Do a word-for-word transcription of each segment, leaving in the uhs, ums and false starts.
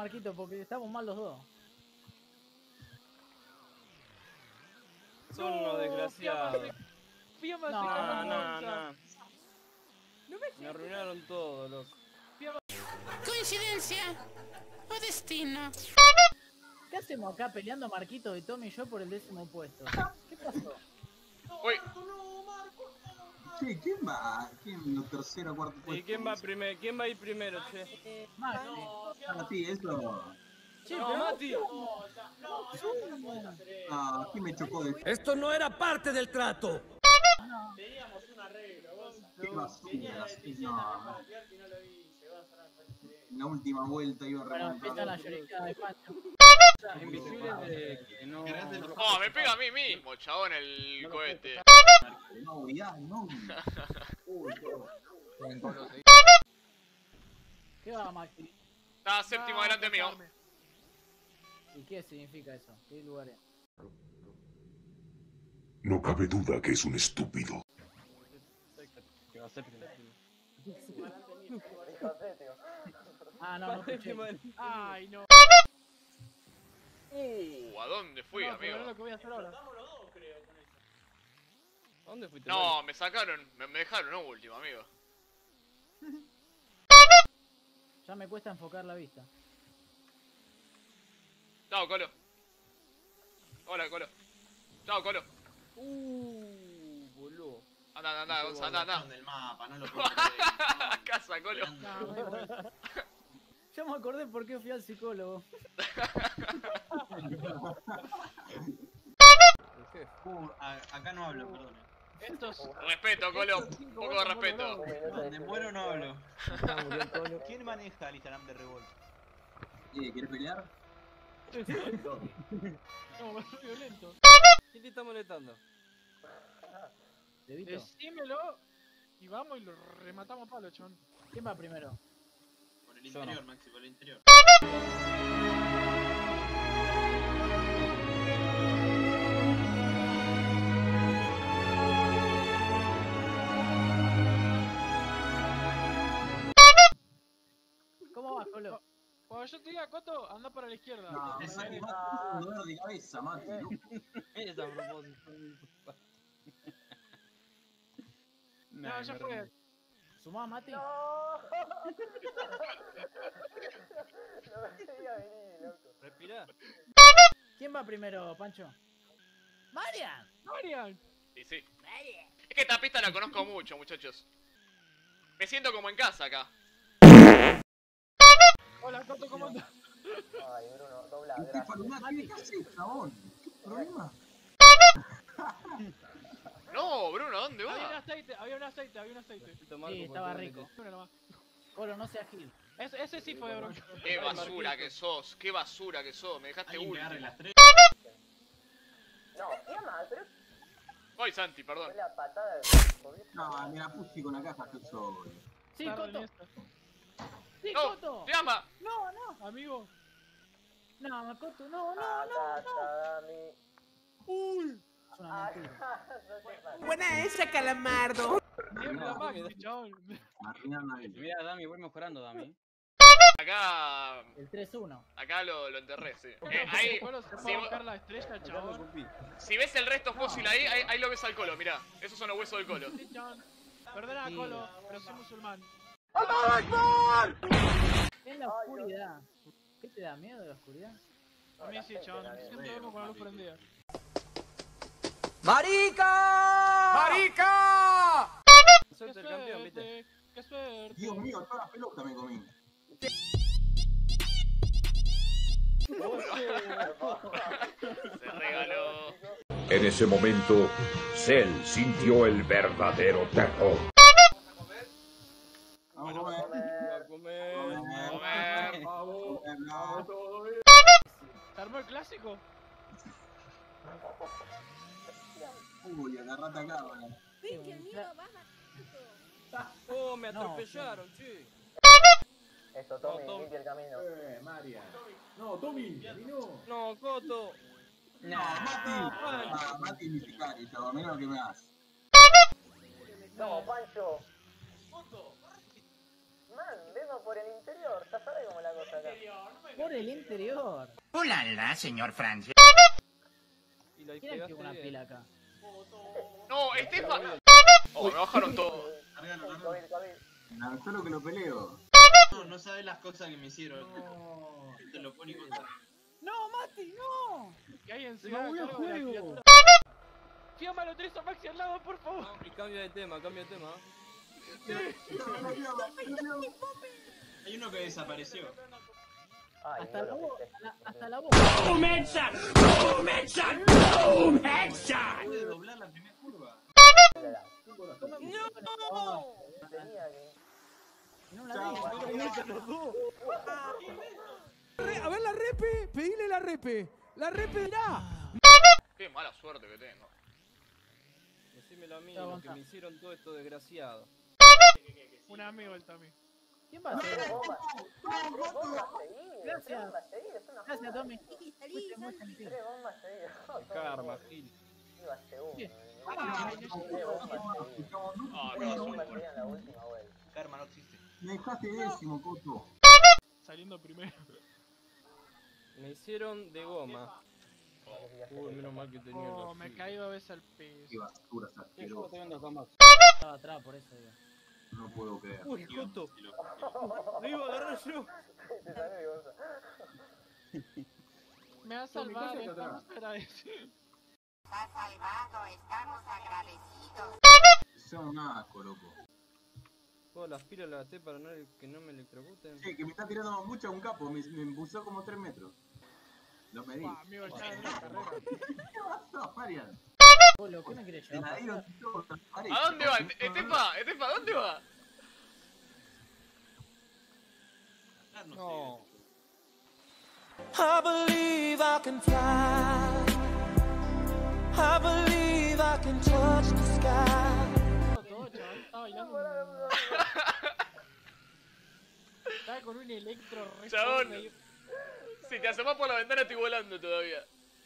Marquito, porque estamos mal los dos. Son unos desgraciados. Fiamma se No, No, no, no, no. Me arruinaron todo, loco. ¿Coincidencia o destino? ¿Qué hacemos acá peleando Marquito y Tommy y yo por el décimo puesto? ¿Qué pasó? Uy. Che, ¿quién va? ¿Quién lo tercero, cuarto puesto? ¿Y quién va primero? ¿Quién va a ir primero, che? Eh, Mati. Ah, sí, eso. Che, No, pero Mati. Ah, aquí me chocó de... Esto no era parte del trato. Teníamos un arreglo, vos. Qué basura, sí, no. Y no lo hice, vas a En la última vuelta iba a Bueno, empieza la remontar. lloriqueada de Pancho. Invisible de que no... Oh, me pega a mí mismo, chabón, el cohete. No, ya, no. Uy, ¿Qué va, Maxi? Está séptimo delante mío. ¿Y qué significa eso? ¿Qué lugar es? No cabe duda que es un estúpido. Que va a ser primero. Ah, no, no escuché. Ay, no. Uh, ¿a dónde fui, No, pero amigo? es lo que voy a hacer ahora. ¿A dónde fuiste? No, me sacaron, me, me dejaron, no último, amigo. Ya me cuesta enfocar la vista. Chao, Colo. Hola, Colo. Chao, Colo. Uh, boludo. Anda, anda, anda, anda, anda. del mapa, no lo puedo creer. Casa, Colo. Ya me acordé por qué fui al psicólogo. Uh, a- acá no hablo, perdón. Estos. Respeto, Colo. Un poco de respeto. Donde muero no hablo. ¿Quién maneja el Instagram de Revolt? ¿Qué, ¿Quieres pelear? No, es violento. ¿Quién te está molestando? ¿Debito? Decímelo y vamos y lo rematamos a palo, chon. ¿Quién va primero? Por el Yo interior, no. Maxi, por el interior. ¿Cómo vas, Colo? Cuando yo te diga Coto, anda para la izquierda. No, me saqué más un dolor de cabeza, Mati, loco. Es a propósito. No, ya fue. ¿Sumás, Mati? Respirá. ¿Quién va primero, Pancho? ¡Marian! Marian. Y sí. Es que esta pista la conozco mucho, muchachos. Me siento como en casa acá. Hola, Coto, ¿cómo andas? Estefano, Mati, ¿qué haces, chabón? ¿Qué problema? No, Bruno, ¿dónde Había un va? aceite, había un aceite, había un aceite. Sí, estaba rico. Una nomás. Colo, no seas gil. Ese, ese sí fue de bronca. Qué basura que sos, qué basura que sos, me dejaste último. las tres? Voy, Santi, perdón. No, me la puse con la caja yo solo. ¡Sí, Tarde en Coto! esto. ¡Sí, ¡No! Coto! ¡Te ama! ¡No, no! Amigo. No, Coto, no, no, no, no. Uy. Es una mentira. Buena esa, Calamardo. Tiembla Maxi, chabón. Arruinaron la vida. Mira, Dami, voy mejorando, Dami. Acá. El tres uno. Acá lo, lo enterré, sí. Eh, ahí. Colo se Si, puede vo- buscar la estrella, chabón. si ves el resto fósil ahí, ahí, ahí lo ves al Colo, mirá. Esos son los huesos del Colo. Sí, chabón. Perdona, Sí. Colo, pero soy musulmán. En la oscuridad. ¿Qué te da miedo de la oscuridad? A mí sí, chabón. Siempre duermo con la luz prendida. ¡Marica! ¡Marica! ¡Qué Suelta el campeón, viste. suerte! ¡Qué suerte! Dios mío, toda la pelota me comí. Se regaló. En ese momento, Cell sintió el verdadero terror. Vamos a comer. Va a comer. Comer. Comer. ¿Se armó el clásico? Uy, agarrate acá, bueno. Oh, me No, atropellaron, che. Eso, Tommy, Tommy, limpia el camino. Eh, María. No, Tommy, no. No, Coto. No, Mati. Ah, Mati es mi sicario, chaval, menos lo que me das. No, Pancho. Man, vemos por el interior. Ya sabes cómo es la cosa acá. Por el interior. Hola, señor Francia. Y la ¿Quién activó pegaste una bien. pila acá? No, Estefan. Oh, me bajaron todo. Cargalo, COVID, cargalo. COVID. No, solo que lo peleo. No, no sabes las cosas que me hicieron. Te lo pone con contar. ¡No, Mati, no! ¿Qué hay encima? Me voy al Cargo de la juego. criatura. Fiamma, lo tenés a Maxi al lado, por favor. Y cambia de tema, cambia de tema. Hay uno que desapareció. Ay, Hasta no la lo voz, viste. la- hasta la voz. ¡Boom headshot! ¡Boom headshot! ¡Boom headshot! Pude doblar la primera curva. ¡No! Tenía que... No la vi. A ver la repe, pedile la repe. La repe dirá. Qué mala suerte que tengo. Decímelo a mí, Está lo que avanzando. me hicieron todo esto desgraciado. Un amigo el Tommy. ¿Quién va a ser? Bomba. Tres bombas seguidas. Gracias. Tres bombas seguidas. Es una Gracias, joda. Tommy. Fuiste muy gentil. Tres bombas seguidas. El karma, Gil. Iba segundo. Bien. Tres bombas seguidas. Ah, Tres no, bombas seguidas en la última vuelta. Karma no existe. Me dejaste décimo, Coto. Saliendo primero. Me hicieron de goma. Uy, menos mal que tenía el Oh, me vacío. caí dos veces al Qué piso. basura, esa asquerosa. Estaba atrás, por eso digo. No puedo creer. Uy, Coto. Lo iba a agarrar yo. Te salió de bolsa. Me ha salvado, estamos agradecidos. Está salvado, estamos agradecidos. Son un asco, loco. Todas las pilas las gasté para no, que no me electrocuten. Che, que me está tirando mucho a un capo. Me, me impulsó como tres metros. Lo medí. Buah, amigo, ya en la carrera. ¿Qué pasó, Marian? Polo, ¿qué me querés Te la llevar? dieron todo. ¿A dónde va? Estefa, Estefa, ¿a dónde va? Ah, no, No. I believe I can fly. I believe I can touch the sky. Todo, chaval, estaba bailando. un- Estaba con un electro re Chabón. fuerte ahí. Si te asomás por la ventana estoy volando todavía.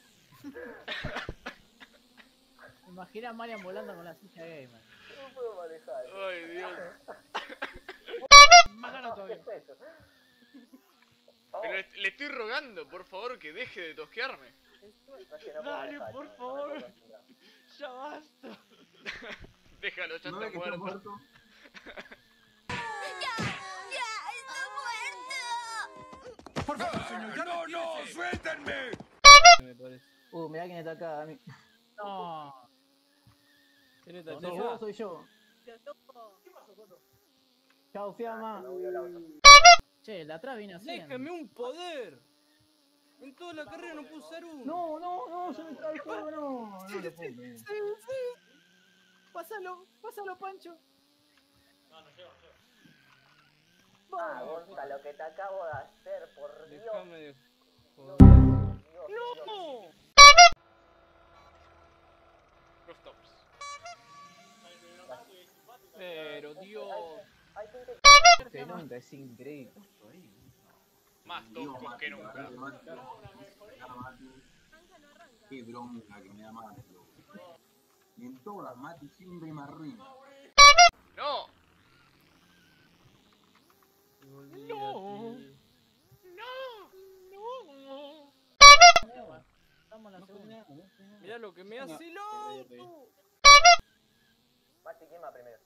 Me imagino a Marian volando con la silla gamer. No puedo manejar. Ay, Dios. Más gana ¿Qué todavía. es eso? Pero le, le estoy rogando, por favor, que deje de tosquearme. No, es que no puedo Dale, manejar, por no, no favor. puedo manejar. Ya basta. Déjalo, ya ¿No está ves que está muerto. muerto? Por favor, señor. No, no, suéltenme. Me parece. Uh, mirá quién está acá, a mí. No. ¿Quién está No, Tefa? soy yo. Chao, Fiamma. Che, el de atrás viene así. ¡Déjame un poder! En toda la carrera no puedo usar uno. No, no, no, se me está el juego, no. No lo puedo creer. Sí, sí. Pásalo, pásalo, Pancho. Ah, Gonza, lo que te acabo de hacer, por Dios. Déjame de Dios, joder. Dios, ¡No! Rooftops. Pero, Dios. Hay gente que nunca, es increíble. Más toscos que nunca. Qué bronca que me da Mati, loco. En todas, Mati siempre me arruina. ¡No! No. ¡No! ¡No! Estamos en la segunda. Mirá lo que me hace loco. Mati, ¿quién va primero?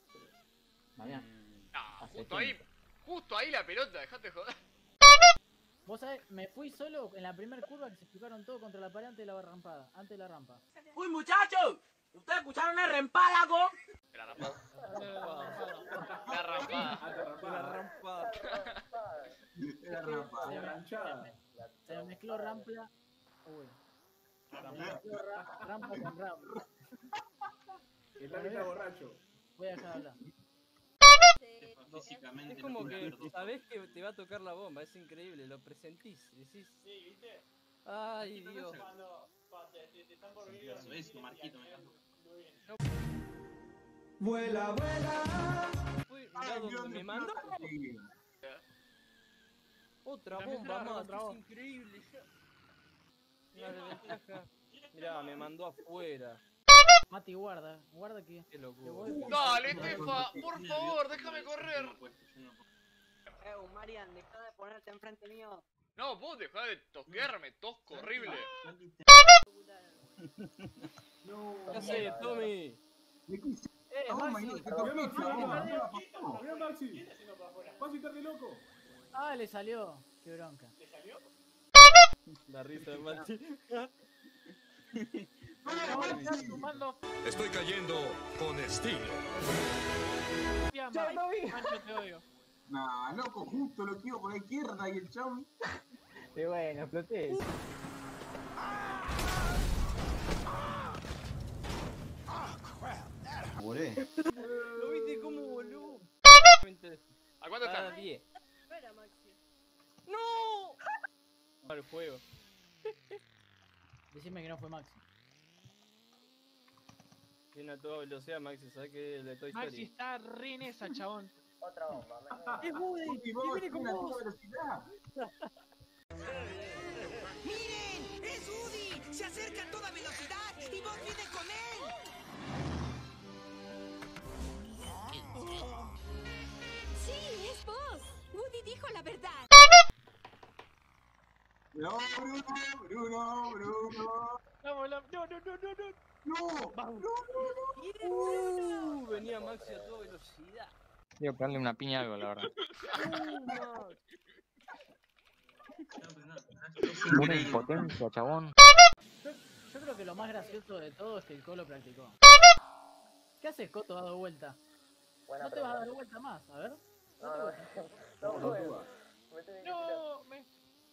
Ah, justo ahí. Justo ahí la pelota, dejate joder. Vos sabés, me fui solo en la primera curva que se explicaron todo contra la pared antes de la rampada, antes de la rampa. ¡Uy, muchachos! ¿Ustedes escucharon el rempálago? La rampada. La rampada. La rampada. Era rampa. Se me, se me- se me mezcló rampla. Uy. Se me mezcló ra- rampa con rampa. borracho. Voy a dejar de hablar. Físicamente Es como no puedo que ver dos. sabés que te va a tocar la bomba, es increíble, lo presentís, decís. Sí, ¿viste? Ay, Dios. Eso, eso, Marquito, me encantó. Vuela, vuela. Fue, mirá donde me mandó. Otra También bomba te la más, recontrabó. es increíble. ya. Una desventaja. Mirá, me mandó afuera. Mati, guarda, guarda que. Qué que locura. voy- Dale, Estefa, por favor, déjame correr. Yo no puedo, yo no puedo. Eh, Marian, deja de ponerte enfrente mío. No, vos dejá de tosquearme, tosco, horrible. ¿Qué haces, Tommy? Me quise. Eh, Toma, Maxi. y no, te toqué, Maxi, chabón, Maxi. no la pasó. Mirá, Maxi. Maxi, estás re loco. Ah, le salió. Qué bronca. La risa de Maxi. Estoy cayendo con estilo. Mancho, te odio. Nah, loco, justo lo quiero por la izquierda y el chabón. Y bueno, exploté. Volé. ¿Lo viste cómo voló? ¿A cuánto Cada están? diez. Espera, Maxi. ¡No! Al juego. Decime que no fue Maxi. Viene a toda velocidad, Maxi, ¿sabes qué? El de Toy Story. Maxi está re en esa, chabón. Otra bomba, me Es Woody. Y vos, viene con una vos. toda velocidad. ¡Miren! ¡Es Woody! ¡Se acerca a toda velocidad! ¡Y vos vienes con él! Sí, es vos. Woody dijo la verdad. No, Bruno, Bruno, Bruno. Vamos, la... No, no, no, no, no. No, no, no, Uh, venía Maxi a toda velocidad. Quiero pegarle una piña a algo, la verdad. Una impotencia, chabón. Yo, yo creo que lo más gracioso de todo es que el Colo practicó. ¿Qué haces, Coto, dado vuelta? Buena No te vas a dar pregunta. vuelta más, a ver. No, no, no, no, puedo. Me tengo que No, me...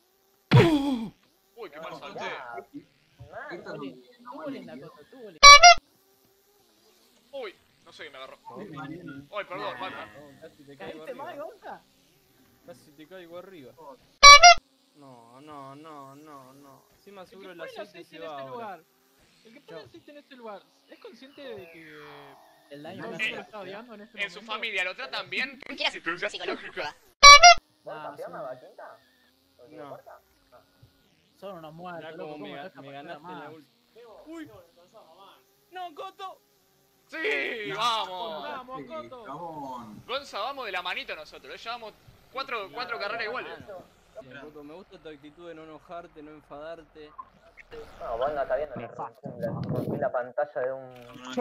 Uy, qué quitar. mal salté. Ya, mal. Esto no Tuvo no linda, vale. Coto, tuvo linda. Uy, no sé qué me agarró. Uy, perdón, falta. No, casi te caigo ¿Caíste mal, arriba. Gonza? Casi te caigo arriba. No, no, no, no, no. Encima El que seguro el pone el aceite aceite se en va este ahora. lugar. El que pone el aceite en este lugar. ¿Es consciente de que... El daño No, que no lo hace. está odiando en este En su momento? familia lo tratan bien. ¿Qué haces prueba psicológica? ¿Vos Ah, campeón son- a la quinta? ¿O tiene No. cuarta? Son unos muertos, Mirá loco. como ¿Cómo me, deja ga- me pasar ganaste en la más? última. Uy. No, Coto. Sí, vamos. ¡Vamos, Sí, Coto! chabón. Gonza, vamos de la manito nosotros. Ya llevamos cuatro, cuatro carreras iguales. Bien, Coto, me gusta tu actitud de no enojarte, no enfadarte. No, vos no está viendo. Le rompí la, rompí la pantalla de un...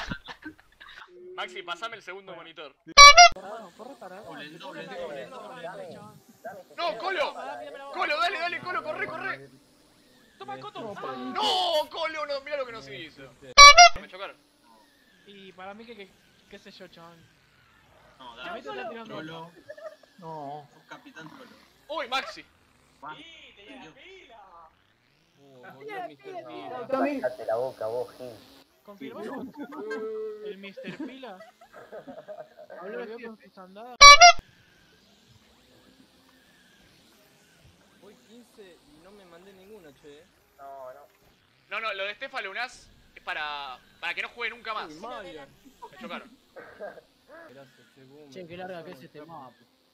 Maxi, pasame el segundo monitor. Vamos, corre para... Doble, doble, Dame, doble. dame, Dame, chabón. dame. ¡No, Colo! Dame la bola. ¡Colo, dale, dale, Colo, corre, corre! Toma, Coto. ¡No, Colo! No, mira lo que nos hizo. Me chocaron. Y para mí que, que qué sé yo, chabón. No, A mí dale. te está tirando. Trollo. No. Sos capitán Trollo. ¡Uy, Maxi! Oh, volvió mister Pila. Cállate la boca, vos, Gil. ¿Confirmamos? El mister Pila. Volvió con sus andadas. Voy quince y no me mandé ninguno, che. No, no. No, no, lo de Estefa Lunas es para, para que no juegue nunca más. Uy, Marian. Me chocaron. Gracias, che, boom. Che, qué larga que es este mapa.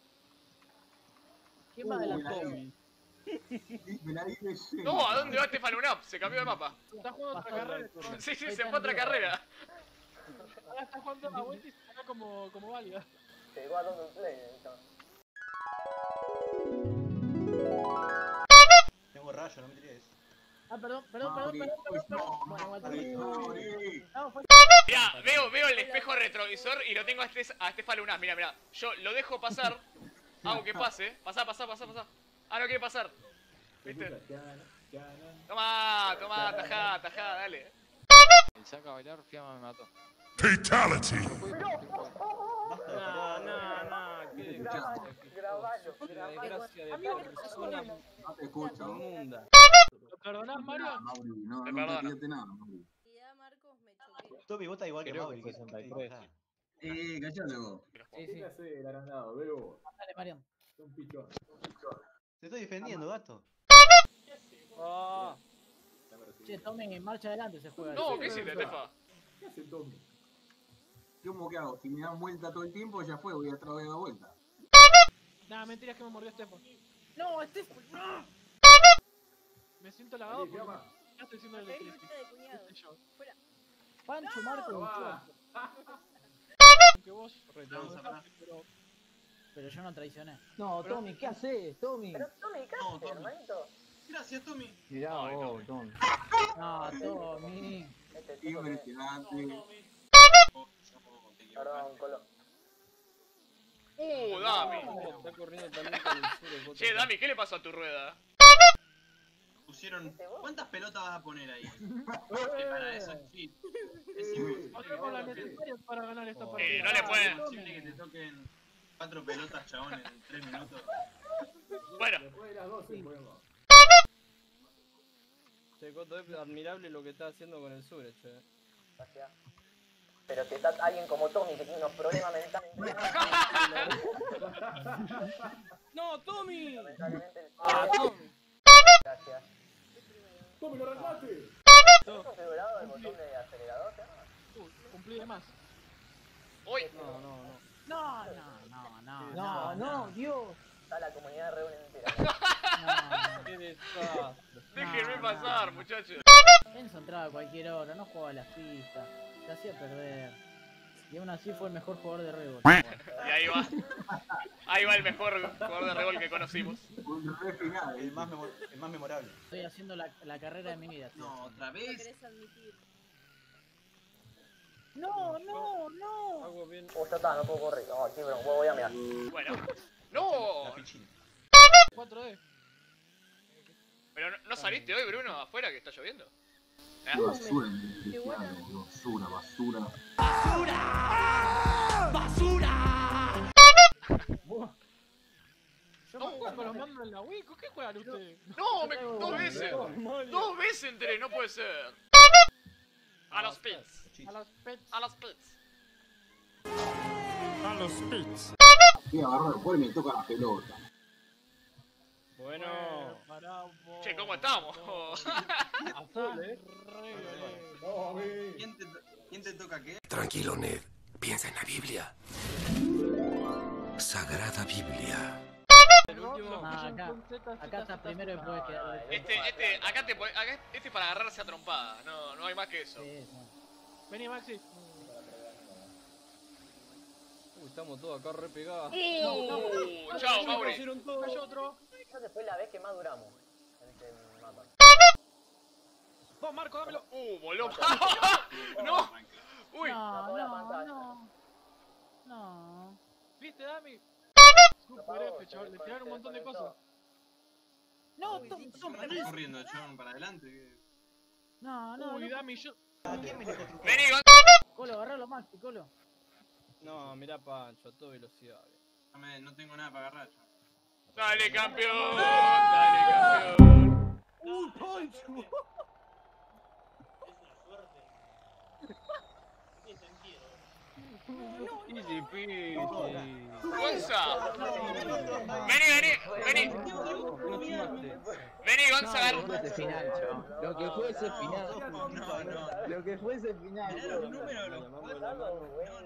¿Quién va adelantado? Tommy. Me la di de lleno. No, ¿a dónde va Estefa Lunas? Se cambió de mapa. Está jugando otra Pasó carrera. la- Sí, sí, se fue a otra carrera. Ahora está jugando la vuelta y se saca como, como válida. Llegó a Double Play, eh, chabón. Tengo rayo, no me tiré eso. Ah, perdón, perdón, perdón, Mauri, perdón, perdón, perdón. no, Bueno, Mauri, bueno. Mauri. No, fue- Mirá, veo, veo el espejo retrovisor y lo tengo a, Estes- a Estefa Lunas. Mira, mira. Yo lo dejo pasar. Hago que pase. Pasá, pasá, pasá, pasá. Ah, no quiere pasar. ¿Viste? Toma, toma, tajá, tajá, dale. El saca a bailar, Fiamma me mató. Fatality. No, no, no, qué desgracia. Grabalo, Qué grabalo. desgracia de Amigo, persona No te escucho. inmunda. ¿Lo perdonás, Mario? Mauri, no, Te no perdono. te pidaste nada, Mauri. Ya, Marcos, me choqué. Toby, vos estás igual que Creo Mauri. que sesenta y tres. Eh, callate vos. Sí, sí. el agrandado, veo. Dale, Marian. Un pichón. Te estoy defendiendo, gato. Ah, Che, tomen en marcha adelante se juega. No, ¿qué hiciste, Estefa? ¿Qué hace Tommy? ¿Cómo que hago? Si me dan vuelta todo el tiempo, ya fue, voy a otra vez a dar vuelta. Nada, mentiras que me mordió Estefan. No, este no. Me siento lagado Ahí, porque llama. ya estoy haciendo el Hay electricidad. lucha de cuñados. Este yo. Pancho, Marco, Ah, Aunque vos Vamos a parar. pero Pero yo no traicioné. No, Tommy, ¿qué haces, Tommy? Pero Tommy, ¿qué haces, hermanito? Gracias, Tommy. Mirá vos, Tommy. No, Tommy. Este tipo que... Impresionante. Perdón, Colo. Uh, Dami. Está corriendo también con el sur. Che, Dami, ¿qué le pasó a tu rueda? Pusieron. ¿Cuántas pelotas vas a poner ahí? Que para eso es cheat. Es No tengo las necesarias para ganar esta partida. Eh, no le pueden. Es imposible que te toquen cuatro pelotas, chabón, en tres minutos. Bueno. Después de las doce podemos. Che, Coto, es admirable lo que está haciendo con el sur, che. Gracias. Pero si está alguien como Tommy que tiene unos problemas mentales. ¡No, Tommy! Lamentablemente. ¡Ah, Tommy! Gracias. ¡Tommy, lo arreglaste! ¿Has configurado el botón de acelerador? Uh, cumplí de más. Uy. No, no, no. No, no, no, no. No, no, Dios. Está la comunidad reúne entera. ¡Qué desastre! Déjenme pasar, muchachos. Enzo entraba a cualquier hora, no jugaba a las pistas, se hacía perder. Y aún así fue el mejor jugador de Rebol. Y ahí va. Ahí va el mejor jugador de Rebol que conocimos. Un re final. El más, memo- el más memorable. Estoy haciendo la, la carrera de mi vida. tío. No, otra vez. No, no, no. Hago bien. Oh, ya está, no puedo correr. No, sí, pero voy a mirar. Bueno. ¡No! cuatro D. Pero no, ¿no saliste hoy, Bruno, afuera que está lloviendo? ¿Eh? Basura industrial, basura, basura. Yo no juego con los mandos en la Wii. ¿Con qué juegan ustedes? No, me, dos veces. Dos veces entré, no puede ser. A los pits. A los pets. A los pits. A los pits. Voy a agarrar el juego y me toca la pelota. Bueno. Che, ¿cómo estamos? A full, eh. ¿Quién te, ¿Quién te toca qué? Tranquilo, Ned. Piensa en la Biblia. Sagrada Biblia. El último. Ah, acá, acá está primero y después quedar. Este, este, acá te pone- acá, este es para agarrarse a trompada, no, no hay más que eso. Vení, Maxi. Uy, estamos todos acá re pegados. Uh, chao, Mauri. Hay otro. Esa fue la vez que más duramos. En este mapa. Vos, Marco, dámelo. Uh, voló. No. Uy. No, no, no. No. ¿Viste, Dami? Super F, chaval. Le tiraron un montón de cosas. No, Tom, Tom, Estás corriendo, chabón, para adelante. no, no. Uy, no. Dami, yo. Vení, Gon- Colo, agarralo, Maxi, Colo. No, mirá Pancho, a toda velocidad. No, me- no tengo nada para agarrar, chabón. Dale, campeón. Dale, campeón. ¡Uy, Pancho! Easy peasy. Gonza. Vení, vení, vení. No sumaste. Vení, Gonza, agarra. Lo que fuese final, chabón. Lo que fuese final. No, no. Lo que fuese final. Mirá los números de los Llamamos la mano.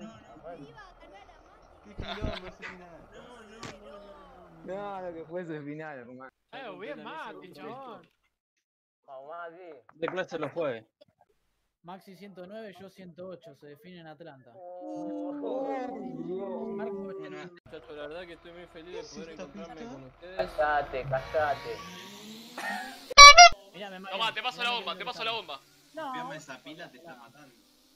Qué quilombo ese final. No, lo que fuese final, hermano. Eh, bien, Mati, chabón. Vamos, Maxi. ¿De clase los jueves? Maxi ciento nueve, yo ciento ocho, se define en Atlanta. Muchachos, la verdad que estoy muy feliz de poder encontrarme con ustedes. Callate, callate. Mirá, me Toma, te paso la bomba, te paso la bomba. No, Copiame esa pila, te está matando.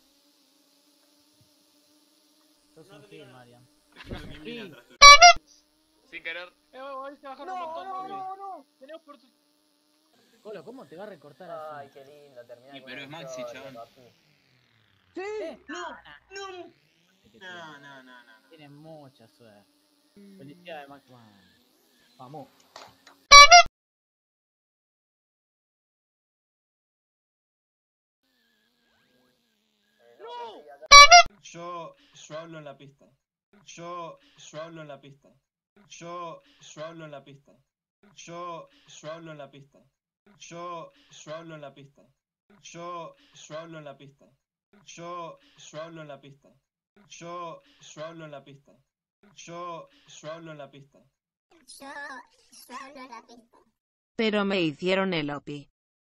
sos un gil, Marian. Creo que mira atrás tuyo. Sin querer. Eh, ahí se bajaron un montón. No, Dami. no, no. Tenemos por tu... Colo, ¿cómo te va a recortar Ay, así? qué lindo terminar Y con pero una es Maxi, historia, chabón. papi. Sí. No, no. No, no, no, no. Tiene mucha suerte. Felicidades, Max. Vamos. Yo, yo hablo en la pista. Yo, yo hablo en la pista. Yo, yo hablo en la pista. Yo, yo hablo en la pista. Yo, yo hablo en la pista. Yo, yo hablo en la pista. Yo, yo hablo en la pista. Yo, yo hablo en la pista. Yo, yo hablo en la pista. Yo, yo hablo en la pista. Pero me hicieron el O P I.